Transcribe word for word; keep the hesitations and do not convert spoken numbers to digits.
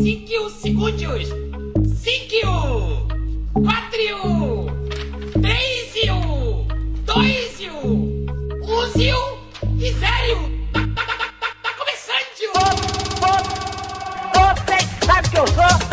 cinco segundos. Cinco, quatro, três, dois, um e zero. Tá, tá, tá, tá, tá começando. Você sabe que eu sou?